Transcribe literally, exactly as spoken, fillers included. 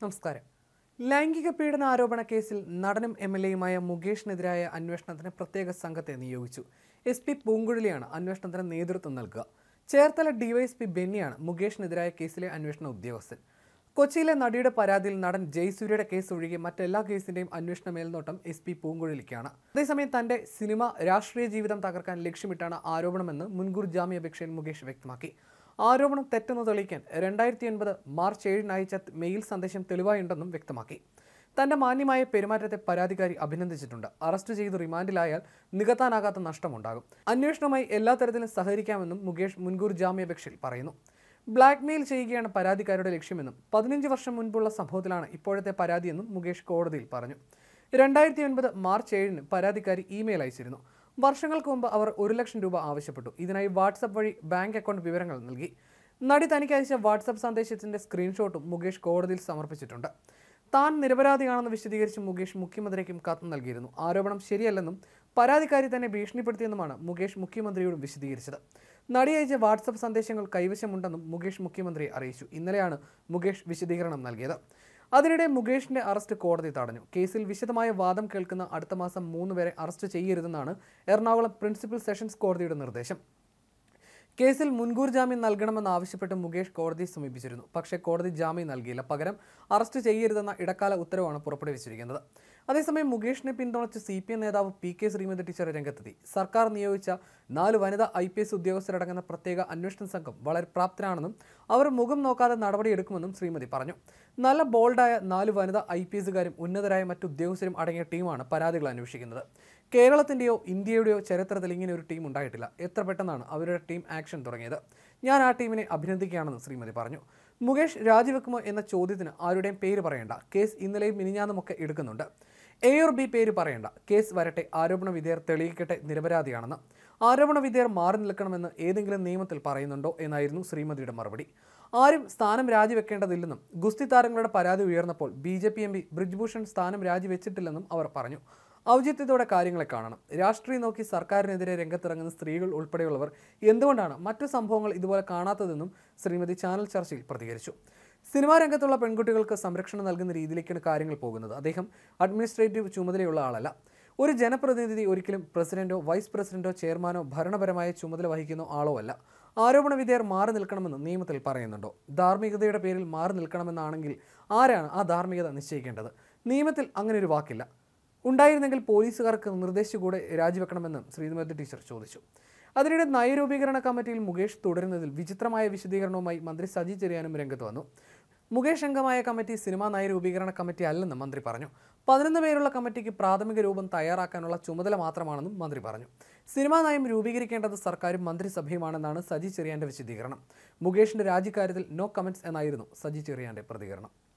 നമസ്കാരം. ലൈംഗിക പീഡന ആരോപണ കേസിൽ നടനും എം എൽ എയുമായ മുകേഷിനെതിരായ അന്വേഷണത്തിന് പ്രത്യേക സംഘത്തെ നിയോഗിച്ചു. എസ് പി പൂങ്കുഴലിയാണ് അന്വേഷണത്തിന് നേതൃത്വം നൽകുക. ചേർത്തല ഡിവൈഎസ്പി ബെന്നിയാണ് മുകേഷിനെതിരായ കേസിലെ അന്വേഷണ ഉദ്യോഗസ്ഥൻ. കൊച്ചിയിലെ നടിയുടെ പരാതിയിൽ നടൻ ജയസൂര്യയുടെ കേസ് ഒഴികെ മറ്റെല്ലാ കേസിന്റെയും അന്വേഷണ മേൽനോട്ടം എസ് പി പൂങ്കുഴലിക്കാണ്. അതേസമയം തന്റെ സിനിമ രാഷ്ട്രീയ ജീവിതം തകർക്കാൻ ലക്ഷ്യമിട്ടാണ് ആരോപണമെന്ന് മുൻകൂർ ജാമ്യാപേക്ഷയിൽ മുകേഷ് വ്യക്തമാക്കി. ആരോപണം തെറ്റെന്ന് തെളിയിക്കാൻ രണ്ടായിരത്തി ഒൻപത് മാർച്ച് ഏഴിന് അയച്ച മെയിൽ സന്ദേശം തെളിവായുണ്ടെന്നും വ്യക്തമാക്കി. തന്റെ മാന്യമായ പെരുമാറ്റത്തെ പരാതിക്കാരി അഭിനന്ദിച്ചിട്ടുണ്ട്. അറസ്റ്റ് ചെയ്ത് റിമാൻഡിലായാൽ നികത്താനാകാത്ത നഷ്ടമുണ്ടാകും. അന്വേഷണവുമായി എല്ലാ തരത്തിലും സഹകരിക്കാമെന്നും മുകേഷ് മുൻകൂർ ജാമ്യാപേക്ഷയിൽ പറയുന്നു. ബ്ലാക്ക് മെയിൽ ചെയ്യുകയാണ് പരാതിക്കാരുടെ ലക്ഷ്യമെന്നും പതിനഞ്ച് വർഷം മുൻപുള്ള സംഭവത്തിലാണ് ഇപ്പോഴത്തെ പരാതിയെന്നും മുകേഷ് കോടതിയിൽ പറഞ്ഞു. രണ്ടായിരത്തി ഒൻപത് മാർച്ച് ഏഴിന് പരാതിക്കാരി ഇമെയിൽ അയച്ചിരുന്നു. വർഷങ്ങൾക്ക് മുമ്പ് അവർ ഒരു ലക്ഷം രൂപ ആവശ്യപ്പെട്ടു. ഇതിനായി വാട്സപ്പ് വഴി ബാങ്ക് അക്കൗണ്ട് വിവരങ്ങൾ നൽകി. നടി തനിക്ക് അയച്ച വാട്സപ്പ് സന്ദേശത്തിന്റെ സ്ക്രീൻഷോട്ടും മുകേഷ് കോടതിയിൽ സമർപ്പിച്ചിട്ടുണ്ട്. താൻ നിരപരാധിയാണെന്ന് വിശദീകരിച്ച് മുകേഷ് മുഖ്യമന്ത്രിക്കും കത്ത് നൽകിയിരുന്നു. ആരോപണം ശരിയല്ലെന്നും പരാതിക്കാരി തന്നെ ഭീഷണിപ്പെടുത്തിയെന്നുമാണ് മുകേഷ് മുഖ്യമന്ത്രിയോട് വിശദീകരിച്ചത്. നടി അയച്ച വാട്സപ്പ് സന്ദേശങ്ങൾ കൈവശമുണ്ടെന്നും മുകേഷ് മുഖ്യമന്ത്രിയെ അറിയിച്ചു. ഇന്നലെയാണ് മുകേഷ് വിശദീകരണം നൽകിയത്. അതിനിടെ മുകേഷിന്റെ അറസ്റ്റ് കോടതി തടഞ്ഞു. കേസിൽ വിശദമായ വാദം കേൾക്കുന്ന അടുത്ത മാസം മൂന്ന് വരെ അറസ്റ്റ് ചെയ്യരുതെന്നാണ് എറണാകുളം പ്രിൻസിപ്പൽ സെഷൻസ് കോടതിയുടെ നിർദ്ദേശം. കേസിൽ മുൻകൂർ ജാമ്യം നൽകണമെന്നാവശ്യപ്പെട്ട് മുകേഷ് കോടതിയെ സമീപിച്ചിരുന്നു. പക്ഷേ കോടതി ജാമ്യം നൽകിയില്ല. പകരം അറസ്റ്റ് ചെയ്യരുതെന്ന ഇടക്കാല ഉത്തരവാണ് പുറപ്പെടുവിച്ചിരിക്കുന്നത്. അതേസമയം മുകേഷിനെ പിന്തുണച്ച് സി പി എം നേതാവ് പി കെ ശ്രീമതി ടീച്ചർ രംഗത്തെത്തി. സർക്കാർ നിയോഗിച്ച നാല് വനിതാ ഐ പി എസ് ഉദ്യോഗസ്ഥരടങ്ങുന്ന പ്രത്യേക അന്വേഷണ സംഘം വളരെ പ്രാപ്തരാണെന്നും അവർ മുഖം നോക്കാതെ നടപടിയെടുക്കുമെന്നും ശ്രീമതി പറഞ്ഞു. നല്ല ബോൾഡായ നാല് വനിതാ ഐ പി എസുകാരും ഉന്നതരായ മറ്റു ഉദ്യോഗസ്ഥരും അടങ്ങിയ ടീമാണ് പരാതികൾ അന്വേഷിക്കുന്നത്. കേരളത്തിൻ്റെയോ ഇന്ത്യയുടെയോ ചരിത്രത്തിൽ ഇങ്ങനെ ഒരു ടീം ഉണ്ടായിട്ടില്ല. എത്ര പെട്ടെന്നാണ് അവരുടെ ടീം ആക്ഷൻ തുടങ്ങിയത്. ഞാൻ ആ ടീമിനെ അഭിനന്ദിക്കുകയാണെന്ന് ശ്രീമതി പറഞ്ഞു. മുകേഷ് രാജിവെക്കുമോ എന്ന ചോദ്യത്തിന് ആരുടെയും പേര് പറയേണ്ട. കേസ് ഇന്നലെയും മിനിഞ്ഞാന്നുമൊക്കെ എടുക്കുന്നുണ്ട്. എ ഓർ ബി പേര് പറയേണ്ട. കേസ് വരട്ടെ. ആരോപണ വിധേയർ തെളിയിക്കട്ടെ നിരപരാധിയാണെന്ന്. ആരോപണ വിധേയർ മാറി നിൽക്കണമെന്ന് ഏതെങ്കിലും നിയമത്തിൽ പറയുന്നുണ്ടോ എന്നായിരുന്നു ശ്രീമതിയുടെ മറുപടി. ആരും സ്ഥാനം രാജിവെക്കേണ്ടതില്ലെന്നും ഗുസ്തി താരങ്ങളുടെ പരാതി ഉയർന്നപ്പോൾ B J P M P Brijbhushan സ്ഥാനം രാജിവെച്ചിട്ടില്ലെന്നും അവർ പറഞ്ഞു. ഔചിത്യത്തോടെ കാര്യങ്ങളെ കാണണം. രാഷ്ട്രീയം നോക്കി സർക്കാരിനെതിരെ രംഗത്തിറങ്ങുന്ന സ്ത്രീകൾ ഉൾപ്പെടെയുള്ളവർ എന്തുകൊണ്ടാണ് മറ്റു സംഭവങ്ങൾ ഇതുപോലെ കാണാത്തതെന്നും ശ്രീമതി ചാനൽ ചർച്ചയിൽ പ്രതികരിച്ചു. സിനിമാ രംഗത്തുള്ള പെൺകുട്ടികൾക്ക് സംരക്ഷണം നൽകുന്ന രീതിയിലേക്കാണ് കാര്യങ്ങൾ പോകുന്നത്. അദ്ദേഹം അഡ്മിനിസ്ട്രേറ്റീവ് ചുമതലയുള്ള ആളല്ല. ഒരു ജനപ്രതിനിധി ഒരിക്കലും പ്രസിഡന്റോ വൈസ് പ്രസിഡന്റോ ചെയർമാനോ ഭരണപരമായ ചുമതല വഹിക്കുന്ന ആളോ അല്ല. ആരോപണ വിധേയർ മാറി നിൽക്കണമെന്ന് നിയമത്തിൽ പറയുന്നുണ്ടോ? ധാർമ്മികതയുടെ പേരിൽ മാറി നിൽക്കണമെന്നാണെങ്കിൽ ആരാണ് ആ ധാർമ്മികത നിശ്ചയിക്കേണ്ടത്? നിയമത്തിൽ അങ്ങനെ ഒരു വാക്കില്ല. ഉണ്ടായിരുന്നെങ്കിൽ പോലീസുകാർക്ക് നിർദ്ദേശിച്ചുകൂടെ രാജിവെക്കണമെന്ന് ശ്രീമതി ടീച്ചർ ചോദിച്ചു. അതിനിടെ നയരൂപീകരണ കമ്മിറ്റിയിൽ മുകേഷ് തുടരുന്നതിൽ വിചിത്രമായ വിശദീകരണവുമായി മന്ത്രി സജി ചെറിയാനും രംഗത്ത് വന്നു. മുകേഷ് അംഗമായ കമ്മിറ്റി സിനിമാ നയരൂപീകരണ കമ്മിറ്റി അല്ലെന്ന് മന്ത്രി പറഞ്ഞു. പതിനൊന്ന് പേരുള്ള കമ്മിറ്റിക്ക് പ്രാഥമിക രൂപം തയ്യാറാക്കാനുള്ള ചുമതല മാത്രമാണെന്നും മന്ത്രി പറഞ്ഞു. സിനിമാ നയം രൂപീകരിക്കേണ്ടത് സർക്കാരും മന്ത്രിസഭയുമാണെന്നാണ് സജി ചെറിയാന്റെ വിശദീകരണം. മുകേഷിന്റെ രാജിക്കാര്യത്തിൽ നോ കമന്റ്സ് എന്നായിരുന്നു സജി ചെറിയാന്റെ പ്രതികരണം.